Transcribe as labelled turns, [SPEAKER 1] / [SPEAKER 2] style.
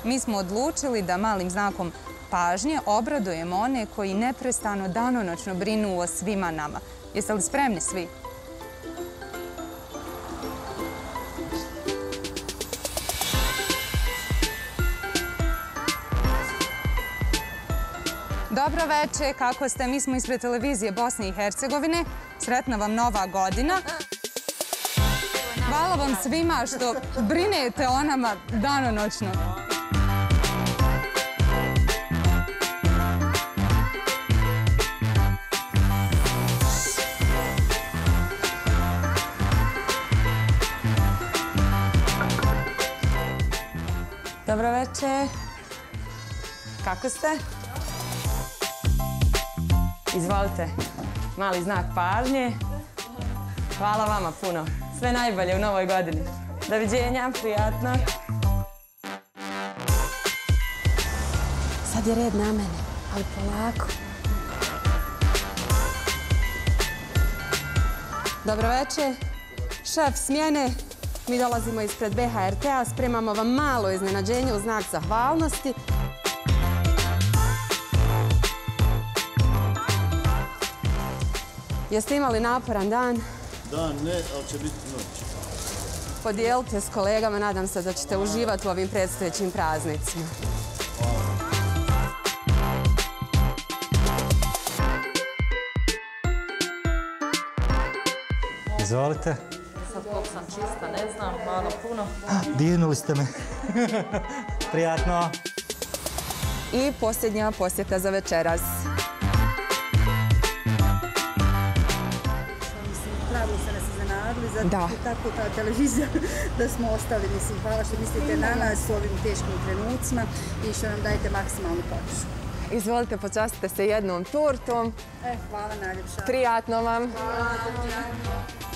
[SPEAKER 1] mi smo odlučili da malim znakom pažnje obradujemo one koji neprestano danonoćno brinu o svima nama. Jeste li spremni svi? Dobro večer, kako ste? Mi smo ispred televizije Bosne i Hercegovine. Sretna vam Nova godina. Hvala vam svima što brinete o nama danonoćno. Dobro večer. Kako ste? Izvolite, mali znak pažnje. Hvala vama puno. Sve najbolje u novoj godini. Doviđenja, prijatno. Sad je red na mene, ali polako. Dobro večer. Šef smjene, mi dolazimo ispred BHRT-a, spremamo vam malo iznenađenje u znak zahvalnosti. Jeste imali naporan dan?
[SPEAKER 2] Dan ne, ali će biti noć.
[SPEAKER 1] Podijelite s kolegama, nadam se da ćete uživati u ovim predstojećim praznicima.
[SPEAKER 3] Izvolite.
[SPEAKER 4] Sad koliko sam čista, ne znam, hvala puno.
[SPEAKER 3] Dirnuli ste me. Prijatno.
[SPEAKER 1] I posljednja posjeta za večeras.
[SPEAKER 5] Pravno ste nas iznenadili, zato tako ta televizija da smo ostali. Mislim, hvala što mislite na nas u ovim teškim trenucima i što nam dajete maksimalnu podršku.
[SPEAKER 1] Izvolite, počastite se jednom tortom.
[SPEAKER 5] Hvala najljepša.
[SPEAKER 1] Prijatno vam.
[SPEAKER 5] Hvala.